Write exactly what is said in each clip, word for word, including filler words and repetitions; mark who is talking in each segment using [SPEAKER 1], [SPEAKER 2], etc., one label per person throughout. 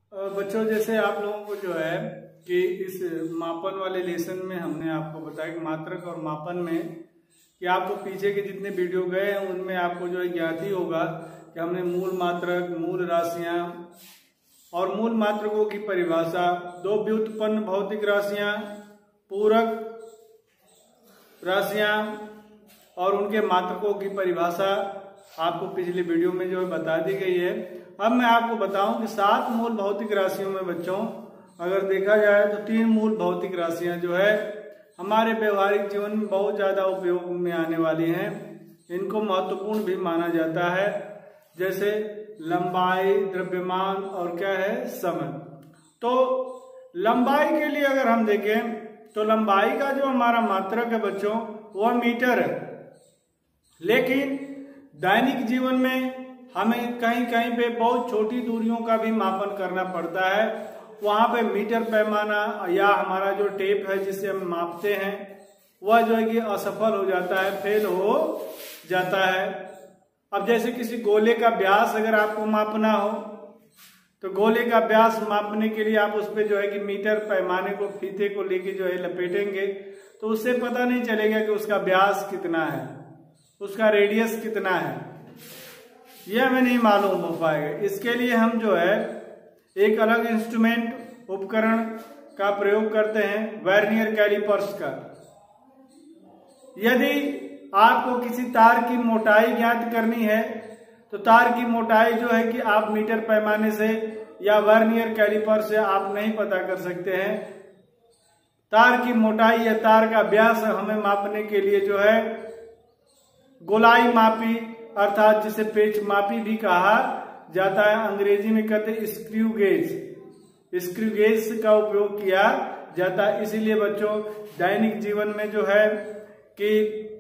[SPEAKER 1] बच्चों, जैसे आप लोगों को जो है कि इस मापन वाले लेसन में हमने आपको बताया कि मात्रक और मापन में कि आपको पीछे के जितने वीडियो गए हैं उनमें आपको जो है ज्ञात ही होगा कि हमने मूल मात्रक, मूल राशियां और मूल मात्रकों की परिभाषा, दो व्युत्पन्न भौतिक राशियां, पूरक राशियां और उनके मात्रकों की परिभाषा आपको पिछली वीडियो में जो है बता दी गई है। अब मैं आपको बताऊं कि सात मूल भौतिक राशियों में बच्चों अगर देखा जाए तो तीन मूल भौतिक राशियां जो है हमारे व्यवहारिक जीवन में बहुत ज्यादा उपयोग में आने वाली हैं। इनको महत्वपूर्ण भी माना जाता है, जैसे लंबाई, द्रव्यमान और क्या है, समय। तो लंबाई के लिए अगर हम देखें तो लंबाई का जो हमारा मात्रक है बच्चों वह मीटर है, लेकिन दैनिक जीवन में हमें कहीं कहीं पे बहुत छोटी दूरियों का भी मापन करना पड़ता है। वहां पे मीटर पैमाना या हमारा जो टेप है जिससे हम मापते हैं वह जो है कि असफल हो जाता है, फेल हो जाता है। अब जैसे किसी गोले का व्यास अगर आपको मापना हो तो गोले का व्यास मापने के लिए आप उस पर जो है कि मीटर पैमाने को, फीते को लेके जो है लपेटेंगे तो उससे पता नहीं चलेगा कि उसका व्यास कितना है, उसका रेडियस कितना है, यह हमें नहीं मालूम हो पाएगा। इसके लिए हम जो है एक अलग इंस्ट्रूमेंट उपकरण का प्रयोग करते हैं, वर्नियर कैलिपर्स का। यदि आपको किसी तार की मोटाई ज्ञात करनी है तो तार की मोटाई जो है कि आप मीटर पैमाने से या वर्नियर कैलिपर से आप नहीं पता कर सकते हैं। तार की मोटाई या तार का व्यास हमें मापने के लिए जो है गोलाई मापी अर्थात जिसे पेच मापी भी कहा जाता है, अंग्रेजी में कहते हैं स्क्रू गेज, स्क्रू गेज का उपयोग किया जाता है। इसीलिए बच्चों दैनिक जीवन में जो है कि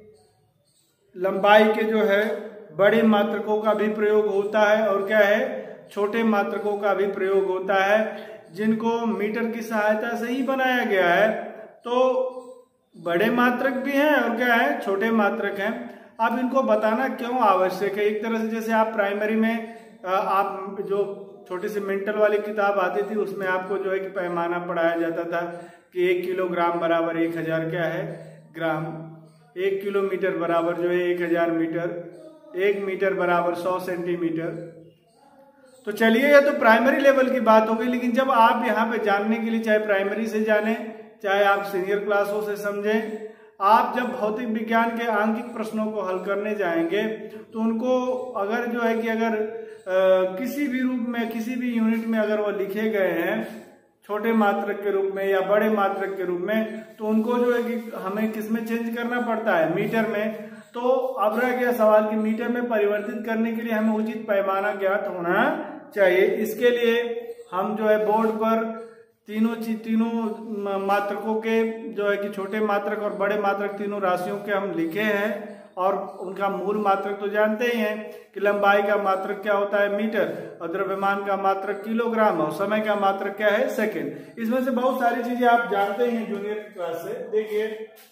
[SPEAKER 1] लंबाई के जो है बड़े मात्रकों का भी प्रयोग होता है और क्या है, छोटे मात्रकों का भी प्रयोग होता है, जिनको मीटर की सहायता से ही बनाया गया है। तो बड़े मात्रक भी हैं और क्या है, छोटे मात्रक हैं। अब इनको बताना क्यों आवश्यक है? एक तरह से जैसे आप प्राइमरी में आप जो छोटी सी मेंटल वाली किताब आती थी उसमें आपको जो है कि पैमाना पढ़ाया जाता था कि एक किलोग्राम बराबर एक हजार क्या है ग्राम, एक किलोमीटर बराबर जो है एक हजार मीटर, एक मीटर बराबर सौ सेंटीमीटर। तो चलिए ये तो प्राइमरी लेवल की बात हो गई, लेकिन जब आप यहाँ पे जानने के लिए चाहे प्राइमरी से जाने चाहे आप सीनियर क्लासों से समझें, आप जब भौतिक विज्ञान के आंकिक प्रश्नों को हल करने जाएंगे तो उनको अगर जो है कि अगर आ, किसी भी रूप में किसी भी यूनिट में अगर वो लिखे गए हैं छोटे मात्रक के रूप में या बड़े मात्रक के रूप में, तो उनको जो है कि हमें किसमें चेंज करना पड़ता है, मीटर में। तो अब रह गया सवाल कि मीटर में परिवर्तित करने के लिए हमें उचित पैमाना ज्ञात होना चाहिए। इसके लिए हम जो है बोर्ड पर तीनों तीनों मात्रकों के जो है कि छोटे मात्रक और बड़े मात्रक तीनों राशियों के हम लिखे हैं और उनका मूल मात्रक तो जानते ही हैं कि लंबाई का मात्रक क्या होता है, मीटर, और द्रव्यमान का मात्रक किलोग्राम और समय का मात्रक क्या है, सेकंड। इसमें से बहुत सारी चीजें आप जानते हैं जूनियर क्लास से। देखिए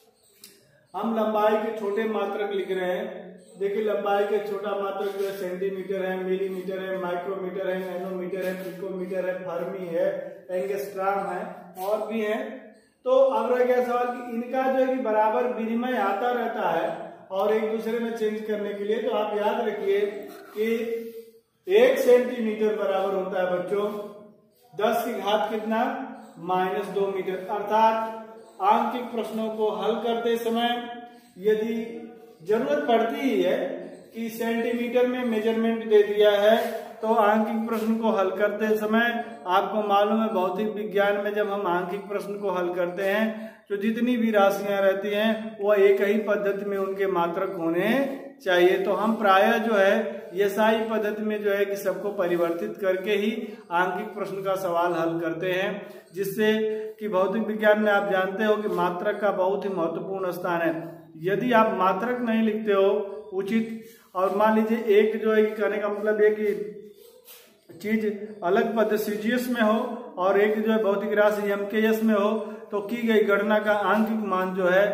[SPEAKER 1] हम लंबाई के छोटे मात्रक लिख रहे हैं। देखिए लंबाई के छोटा मात्रक जो है सेंटीमीटर है, मिलीमीटर है, माइक्रोमीटर है, नैनोमीटर है, पिकोमीटर है, फर्मी है, एंगस्ट्रॉम है और भी है। तो अब रह गया सवाल कि इनका जो है कि बराबर विनिमय आता रहता है और एक दूसरे में चेंज करने के लिए। तो आप याद रखिए कि एक सेंटीमीटर बराबर होता है बच्चों दस की घात कितना, माइनस दो मीटर। अर्थात आंकिक प्रश्नों को हल करते समय यदि जरूरत पड़ती ही है कि सेंटीमीटर में मेजरमेंट दे दिया है तो आंकिक प्रश्न को हल करते समय आपको मालूम है भौतिक विज्ञान में जब हम आंकिक प्रश्न को हल करते हैं तो जितनी भी राशियां रहती हैं वो एक ही पद्धति में उनके मात्रक होने चाहिए। तो हम प्रायः जो है एसआई पद्धति में जो है कि सबको परिवर्तित करके ही आंकिक प्रश्न का सवाल हल करते हैं, जिससे कि भौतिक विज्ञान में आप जानते हो कि मात्रक का बहुत ही महत्वपूर्ण स्थान है। यदि आप मात्रक नहीं लिखते हो उचित, और मान लीजिए एक जो है कि कहने का मतलब है कि चीज अलग पद सीजीएस में हो और एक जो है भौतिक राशि एमकेएस में हो तो की गई गणना का आंकिक मान जो है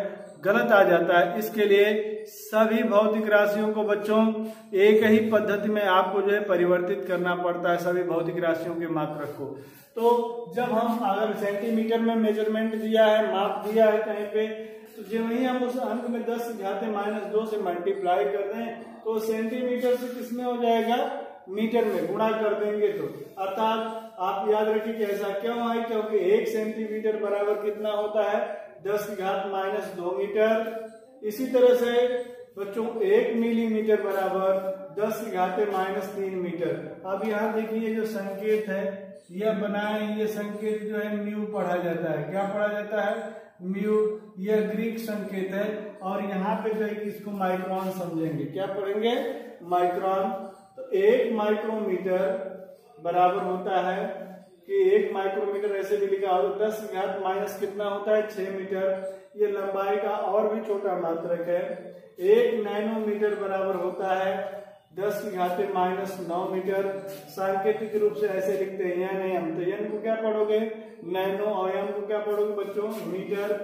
[SPEAKER 1] गलत आ जाता है। इसके लिए सभी भौतिक राशियों को बच्चों एक ही पद्धति में आपको जो है परिवर्तित करना पड़ता है, सभी भौतिक राशियों के मात्रक को। तो जब हम अगर सेंटीमीटर में मेजरमेंट दिया है, माप दिया है कहीं पे, तो जब वही हम उस अंक में दस घाते माइनस दो से मल्टीप्लाई कर दें तो सेंटीमीटर से किसमें हो जाएगा, मीटर में गुणा कर देंगे। तो अर्थात आप याद रखिए कि ऐसा क्यों है, क्योंकि एक सेंटीमीटर बराबर कितना होता है, दस की घात माइनस दो मीटर। इसी तरह से बच्चों एक मिलीमीटर बराबर दस की घाते माइनस तीन मीटर। अब यहाँ देखिए जो संकेत है यह बनाए, ये संकेत जो है म्यू पढ़ा जाता है। क्या पढ़ा जाता है, म्यू। यह ग्रीक संकेत है और यहाँ पे जो है इसको माइक्रोन समझेंगे। क्या पढ़ेंगे, माइक्रोन। तो एक माइक्रोमीटर बराबर होता है कि एक माइक्रोमीटर ऐसे भी लिखा हो, दस घात माइनस कितना होता है, छह मीटर। ये लंबाई का और भी छोटा मात्रक है। एक नैनोमीटर बराबर होता है दस की घाते माइनस नौ मीटर। सांकेतिक रूप से ऐसे लिखते हैं एन एम। तो एन को क्या पढ़ोगे, नैनो, और एम को क्या पढ़ोगे बच्चों, मीटर।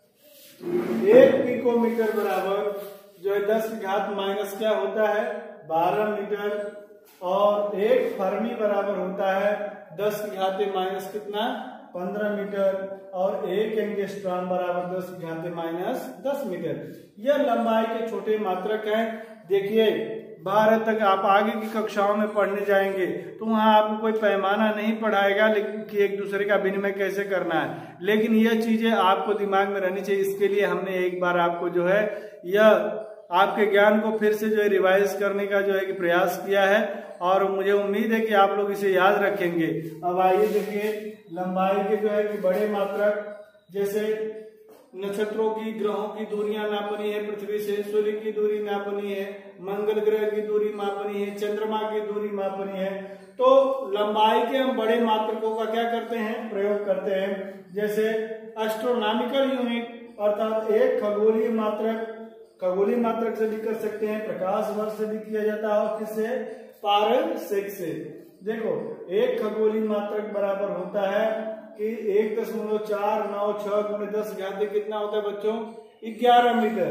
[SPEAKER 1] एक पिकोमीटर बराबर जो है दस की घात माइनस क्या होता है, बारह मीटर। और एक फर्मी बराबर होता है दस की घाते माइनस कितना, पंद्रह मीटर। और एक एंगस्ट्रॉम बराबर दस की घाते माइनस दस मीटर। यह लंबाई के छोटे मात्रक हैं। देखिए बारह तक आप आगे की कक्षाओं में पढ़ने जाएंगे तो वहां आपको कोई पैमाना नहीं पढ़ाएगा लेकिन कि एक दूसरे का विनिमय कैसे करना है, लेकिन यह चीजें आपको दिमाग में रहनी चाहिए। इसके लिए हमने एक बार आपको जो है यह आपके ज्ञान को फिर से जो है रिवाइज करने का जो है कि प्रयास किया है और मुझे उम्मीद है कि आप लोग इसे याद रखेंगे। अब आइए देखिए लंबाई के जो है कि बड़े मात्रक, जैसे नक्षत्रों की, ग्रहों की दूरियां नापनी है, पृथ्वी से सूर्य की दूरी नापनी है, मंगल ग्रह की दूरी मापनी है, चंद्रमा की दूरी मापनी है। तो लंबाई के हम बड़े मात्रकों का क्या करते हैं, प्रयोग करते हैं। जैसे एस्ट्रोनॉमिकल यूनिट अर्थात एक खगोलीय मात्रक, खगोलीय मात्रक से भी कर सकते हैं, प्रकाश वर्ष से भी किया जाता है और किससे, पारसेक से। देखो एक खगोलीय मात्रक बराबर होता है कि एक दशमलव चार नौ छह गुणे दस घाते कितना होता है बच्चों, ग्यारह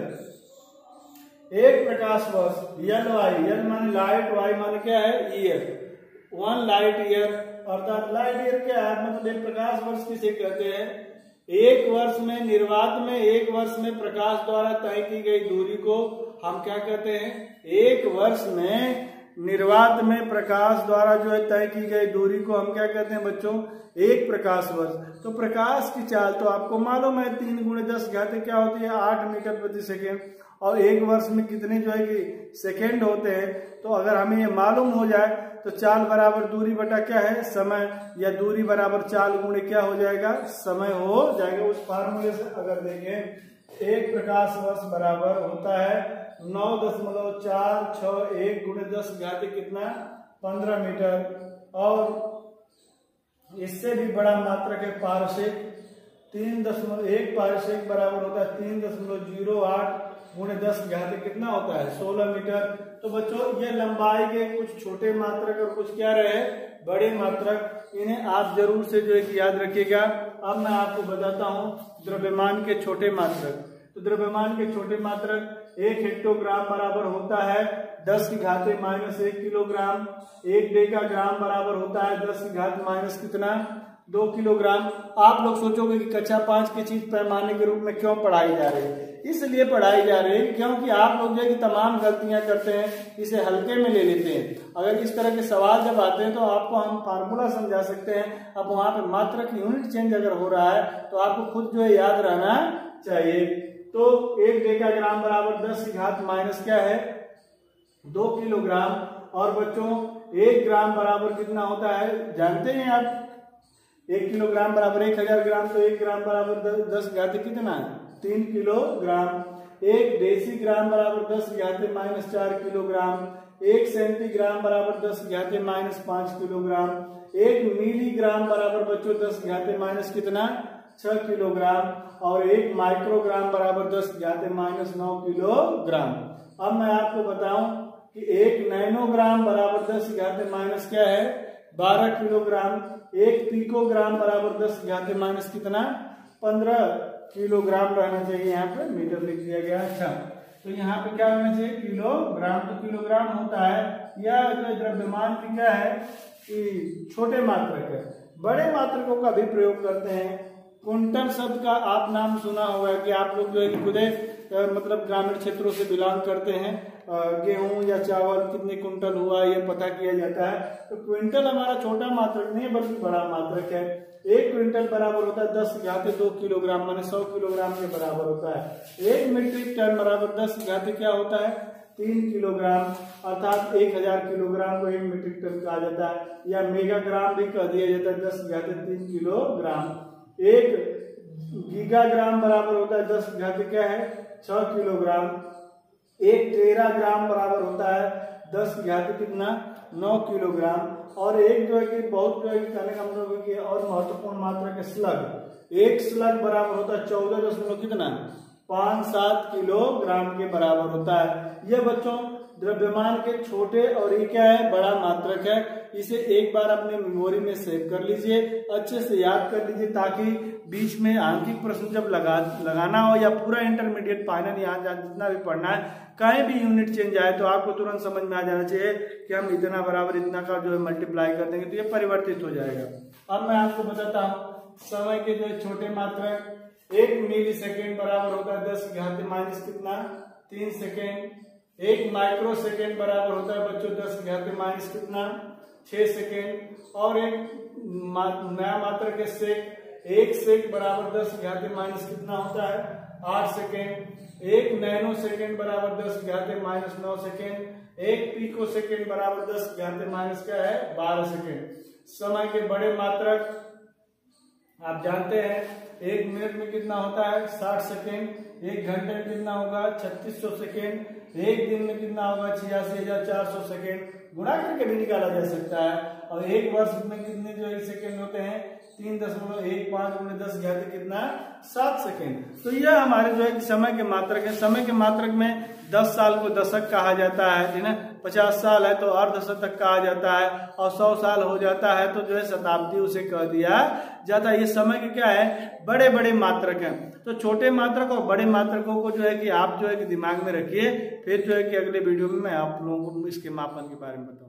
[SPEAKER 1] मीटर। एक प्रकाश वर्ष, यल वाई, यल माने लाइट, वाई माने क्या है, ईयर। वन लाइट ईयर अर्थात लाइट ईयर क्या है, मतलब एक प्रकाश वर्ष किसे कहते हैं, एक वर्ष में निर्वात में एक वर्ष में प्रकाश द्वारा तय की गई दूरी को हम क्या कहते हैं, एक वर्ष में निर्वात में प्रकाश द्वारा जो है तय की गई दूरी को हम क्या कहते हैं बच्चों, एक प्रकाश वर्ष। तो प्रकाश की चाल तो आपको मालूम है तीन गुणे दस घाते क्या होती है, आठ मीटर प्रति सेकेंड। और एक वर्ष में कितने जो है कि सेकेंड होते हैं। तो अगर हमें ये मालूम हो जाए तो चाल बराबर दूरी बटा क्या है, समय, या दूरी बराबर चाल गुणे क्या हो जाएगा, समय हो जाएगा। उस फार्मूले से अगर देखें एक प्रकाश वर्ष बराबर होता है नौ दशमलव चार छह एक गुणे दस घाते कितना, पंद्रह मीटर। और इससे भी बड़ा मात्रक है पारसेक, तीन दशमलव एक पारसेक बराबर होता है तीन दशमलव जीरो आठ गुणे दस घाते कितना होता है, सोलह मीटर। तो बच्चों ये लंबाई के कुछ छोटे मात्रक और कुछ क्या रहे, बड़े मात्रक, इन्हें आप जरूर से जो है कि याद रखिएगा। अब मैं आपको बताता हूँ द्रव्यमान के छोटे मात्रक। तो द्रव्यमान के छोटे मात्रक एक हेक्टोग्राम बराबर होता है दस की घाते माइनस एक किलोग्राम। एक डेकाग्राम बराबर होता है दस की घात माइनस कितना, दो किलोग्राम। आप लोग सोचोगे कि कक्षा पांच की चीज पैमाने के रूप में क्यों पढ़ाई जा रही है, इसलिए पढ़ाई जा रही है क्योंकि आप लोग जो है कि तमाम गलतियां करते हैं, इसे हल्के में ले लेते हैं। अगर इस तरह के सवाल जब आते हैं तो आपको हम फार्मूला समझा सकते हैं। अब वहां पे मात्रक यूनिट चेंज अगर हो रहा है तो आपको खुद जो है याद रहना चाहिए। तो एक डेकाग्राम बराबर दस की घात माइनस क्या है, दो किलोग्राम। और बच्चों एक ग्राम बराबर कितना होता है जानते हैं आप, एक किलोग्राम बराबर एक हजार ग्राम। तो एक ग्राम बराबर दस घाते कितना है, तीन किलोग्राम। एक डेसीग्राम बराबर दस घाते माइनस चार किलोग्राम। एक सेंटीग्राम बराबर दस घाते माइनस पांच किलोग्राम। एक मिलीग्राम बराबर बच्चों दस घाते माइनस कितना, छह किलोग्राम। और एक माइक्रोग्राम बराबर दस घाते माइनस नौ किलोग्राम। अब मैं आपको बताऊं कि एक नैनोग्राम बराबर दस घाते माइनस क्या है, बारह किलोग्राम। एक पिकोग्राम बराबर दस घाते माइनस कितना, पंद्रह किलोग्राम रहना चाहिए, यहाँ पे मीटर लिख दिया गया। अच्छा, तो यहाँ पे क्या होना चाहिए, किलोग्राम। तो किलोग्राम होता है, यह जो द्रव्यमान की क्या है कि छोटे मात्रक है। बड़े मात्रकों का भी प्रयोग करते हैं। कुंटल शब्द का आप नाम सुना होगा कि आप लोग जो है खुद मतलब ग्रामीण क्षेत्रों से बिलोंग करते हैं, गेहूं या चावल कितने कुंटल हुआ ये पता किया जाता है। तो क्विंटल हमारा छोटा मात्रक नहीं है बल्कि बड़ा मात्रक है। एक क्विंटल बराबर होता है दस घाते दो किलोग्राम, माने सौ किलोग्राम के बराबर होता है। एक मीट्रिक टन बराबर दस घाते क्या होता है, तीन किलोग्राम, अर्थात एक हजार किलोग्राम को एक मीट्रिक टन कहा जाता है, या मेगाग्राम भी कह दिया जाता है, दस घाते तीन किलोग्राम। एक गीगाग्राम बराबर होता है दस घाते क्या है, छह किलोग्राम। एक टेराग्राम बराबर होता है दस घाते कितना, नौ किलोग्राम। और एक जो है कि बहुत जो है कहने का मतलब है कि और महत्वपूर्ण मात्रा के स्लग, एक स्लग बराबर होता है चौदह दशमलव कितना, पांच सात किलोग्राम के बराबर होता है। यह बच्चों द्रव्यमान के छोटे और ये क्या है, बड़ा मात्रक है। इसे एक बार अपने मेमोरी में सेव कर लीजिए, अच्छे से याद कर लीजिए, ताकि बीच में आंकिक प्रश्न जब लगा लगाना हो या पूरा इंटरमीडिएट फाइनल यहाँ जितना भी पढ़ना है, कहीं भी यूनिट चेंज आए तो आपको तुरंत समझ में आ जाना चाहिए कि हम इतना बराबर इतना का जो है मल्टीप्लाई कर देंगे तो ये परिवर्तित हो जाएगा। अब मैं आपको बताता हूँ समय के जो छोटे मात्रक, एक मिली सेकेंड बराबर होता है दस घाते माइनस कितना, तीन सेकेंड। एक माइक्रो सेकेंड बराबर होता है बच्चों दस घाते माइनस कितना, छह सेकेंड। और एक मा, नया मात्रक है सेक, एक सेक बराबर दस घाते माइनस कितना होता है, आठ सेकेंड। एक नैनो सेकेंड बराबर दस घाते माइनस नौ सेकेंड। एक पिको सेकेंड बराबर दस घाते माइनस क्या है, बारह सेकेंड। समय के बड़े मात्रक आप जानते हैं, एक मिनट में कितना होता है, साठ सेकेंड। एक घंटे में कितना होगा, छत्तीस सौ सेकेंड। एक दिन में कितना होगा, छियासी हजार चार सौ सेकेंड। गुणा करके भी निकाला जा सकता है। और एक वर्ष में कितने जो है सेकेंड होते हैं, तीन दशमलव एक पांच गुणे दस घाते कितना, सात सेकेंड। तो यह हमारे जो है समय के मात्रक है। समय के मात्रक में दस साल को दशक कहा जाता है ना, पचास साल है तो अर्ध शतक कहा जाता है, और सौ साल हो जाता है तो जो है शताब्दी उसे कह दिया जाता है। ये समय के क्या है, बड़े बड़े मात्रक हैं। तो छोटे मात्रक और बड़े मात्रकों को जो है कि आप जो है कि दिमाग में रखिए, फिर जो है कि अगले वीडियो में मैं आप लोगों को इसके मापन के बारे में बताऊंगा।